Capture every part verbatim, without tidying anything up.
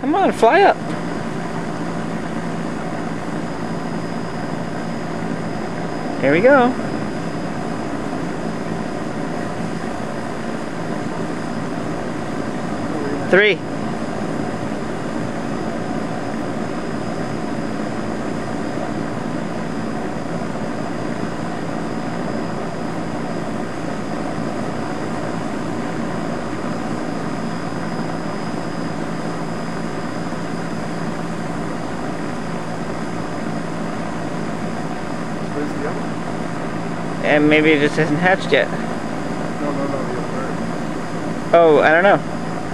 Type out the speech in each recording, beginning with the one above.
Come on, fly up. Here we go. Three. Where's the other one? And maybe it just hasn't hatched yet. No, no, no, the other bird. Oh, I don't know.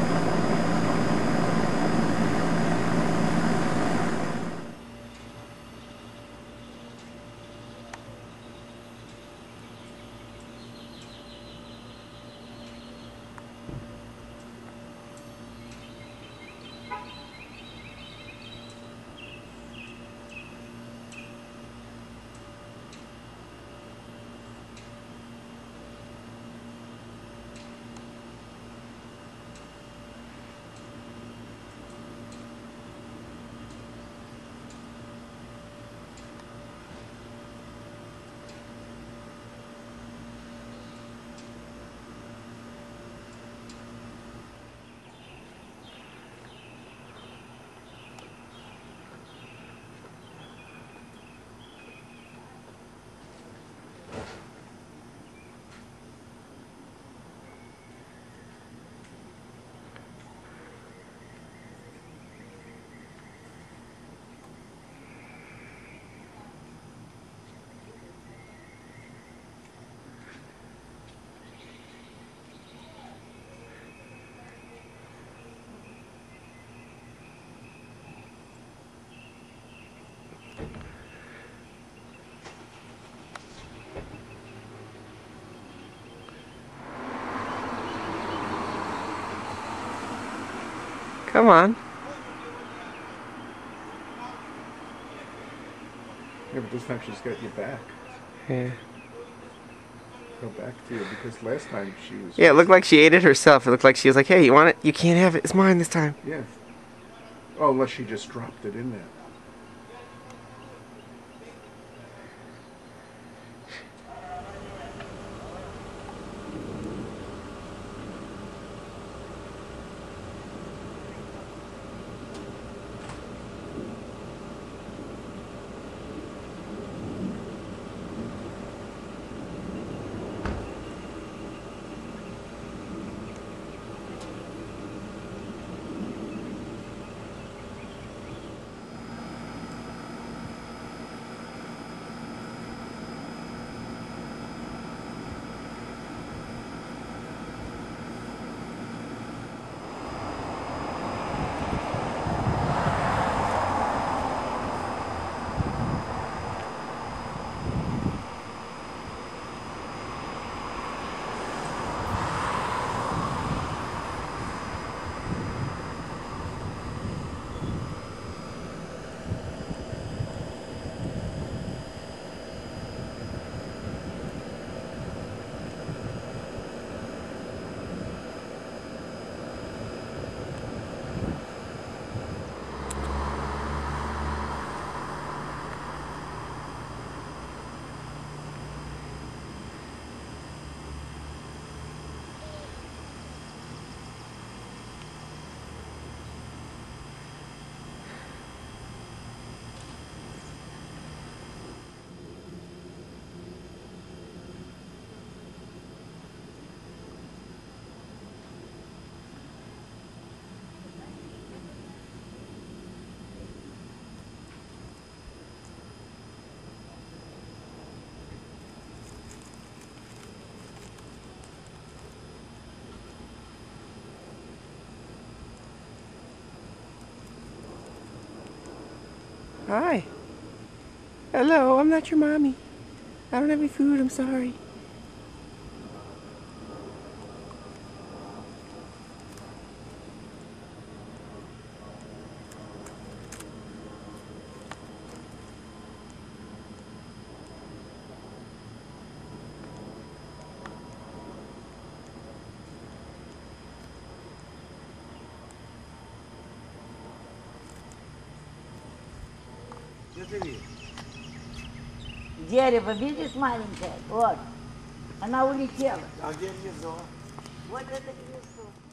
Come on. Yeah, but this time she's got you back. Yeah. Go back to you because last time she was. Yeah, it looked like she ate it herself. It looked like she was like, hey, you want it? You can't have it. It's mine this time. Yeah. Oh, unless she just dropped it in there. Hi. Hello, I'm not your mommy. I don't have any food, I'm sorry. Дерево, видишь, маленькое? Вот. Она улетела. А где гнездо? Вот это гнездо.